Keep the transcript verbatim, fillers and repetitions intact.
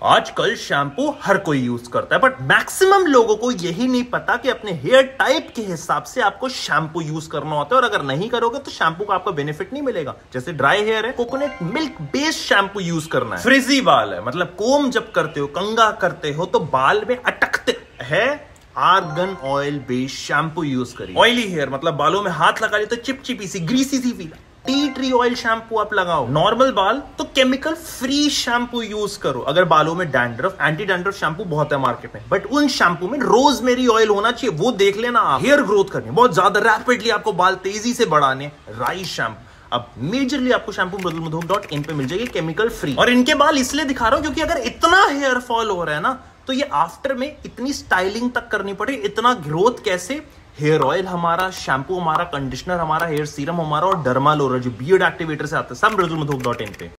आजकल शैम्पू हर कोई यूज करता है, बट मैक्सिमम लोगों को यही नहीं पता कि अपने हेयर टाइप के हिसाब से आपको शैम्पू यूज करना होता है, और अगर नहीं करोगे तो शैम्पू का आपको बेनिफिट नहीं मिलेगा। जैसे ड्राई हेयर है, coconut milk based shampoo use करना है। फ्रिजी बाल है, मतलब कोम जब करते हो, कंघा करते हो तो बाल में अटकते है, argan oil based shampoo use करिए। ऑयली हेयर मतलब बालों में हाथ लगा लिए तो चिपचिपी सी ग्रीसी सी feel, tea tree oil shampoo आप लगाओ। नॉर्मल बाल तो केमिकल फ्री शैम्पू यूज करो। अगर बालों में डैंड्रफ, एंटी डैंड्रफ शैम्पू बहुत है मार्केट में, बट उन शैम्पू में रोजमेरी ऑयल होना चाहिए, वो देख लेना आप। हेयर ग्रोथ करनी बहुत ज्यादा रैपिडली, आपको बाल तेजी से बढ़ाने, राइस शैम्पू। अब मेजरली आपको shampoo Mridul Madhuk dot in पे मिल जाएगी, केमिकल फ्री। और इनके बाल इसलिए दिखा रहा हूं क्योंकि अगर इतना हेयर फॉल हो रहा है ना, तो ये आफ्टर में इतनी स्टाइलिंग तक करनी पड़े, इतना ग्रोथ कैसे। हेयर ऑयल हमारा, शैम्पू हमारा, कंडीशनर हमारा, हेयर सीरम हमारा और डर्मा लोरल जो बियर्ड एक्टिवेटर से आता है, सब मृदुल मधुक डॉट इन पे।